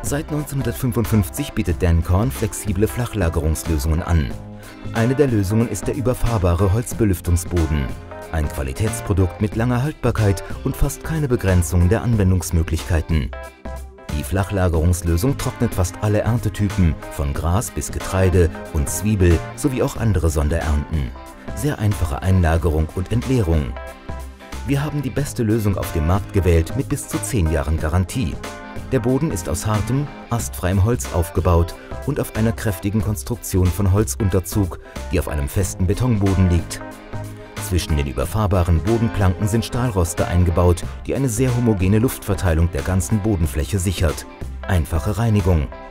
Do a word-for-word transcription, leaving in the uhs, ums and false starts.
Seit neunzehnhundertfünfundfünfzig bietet Dancorn flexible Flachlagerungslösungen an. Eine der Lösungen ist der überfahrbare Holzbelüftungsboden. Ein Qualitätsprodukt mit langer Haltbarkeit und fast keine Begrenzung der Anwendungsmöglichkeiten. Die Flachlagerungslösung trocknet fast alle Erntetypen, von Gras bis Getreide und Zwiebel sowie auch andere Sonderernten. Sehr einfache Einlagerung und Entleerung. Wir haben die beste Lösung auf dem Markt gewählt mit bis zu zehn Jahren Garantie. Der Boden ist aus hartem, astfreiem Holz aufgebaut und auf einer kräftigen Konstruktion von Holzunterzug, die auf einem festen Betonboden liegt. Zwischen den überfahrbaren Bodenplanken sind Stahlroste eingebaut, die eine sehr homogene Luftverteilung der ganzen Bodenfläche sichert. Einfache Reinigung.